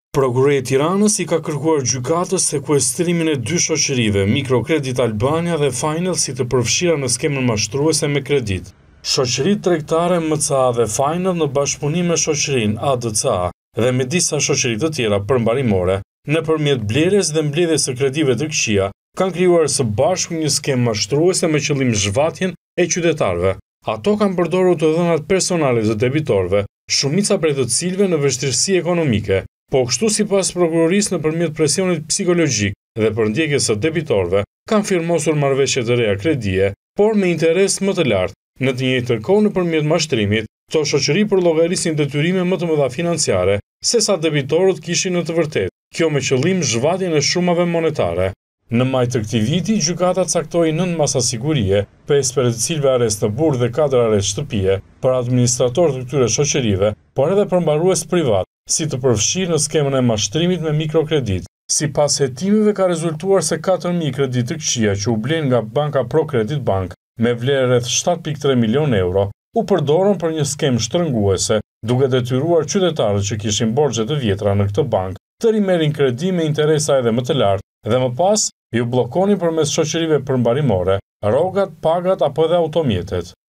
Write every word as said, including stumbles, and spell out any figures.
Prokuroria e Tiranës i ka kërkuar gjykatës sekuestrimin e dy shoqërive, Microcredit Albania dhe Final, si të përfshira në skemën mashtruese me kredit. Shoqëritë tregtare M C A dhe Final në bashkëpunim me shoqërinë A D C A dhe me disa shoqëri të tjera përmbarimore, nëpërmjet blerjes dhe mbledhjes së kredive të këqija, kanë krijuar së bashku një skemë mashtruese me qëllim zhvatjen e qytetarëve. Ato kanë përdorur të dhënat personale të debitorëve, shumica prej të cilëve në vështirësi ekonomike. Po kështu sipas prokurorisë nëpërmjet presionit psikologjik dhe përndjekjes së debitorëve, kanë firmosur marrëveshje të reja kredie, por me interes më të lartë. Në të njëjtën kohë nëpërmjet mashtrimit, këto shoqëri përllogarisin detyrime më të mëdha financiare, sesa debitorët kishin në të vërtetë, kjo me qëllim zhvatjen e shumave monetare. Në maj të këtij viti, gjykata caktoi nëntë masa sigurie, pesë për të cilëve arrest në burg dhe katër arrest shtëpie, për administratorët të këtyre shoqërive, por edhe për mbarues privat, si të përfshirë në skemën e mashtrimit me mikrokredit. Sipas hetimeve ka rezultuar se katër mijë kredit të këqija që u blen nga banka ProCredit Bank me vlerë rreth shtatë pikë tre milion euro, u përdorën për një skemë shtrënguese, duke detyruar qytetarët që kishin borxhe të vjetra në këtë bankë të rimerrin kredi me interesa edhe më të lartë dhe më pas ju bllokonin përmes shoqërive përmbarimore rrogat, pagat apo edhe automjetet.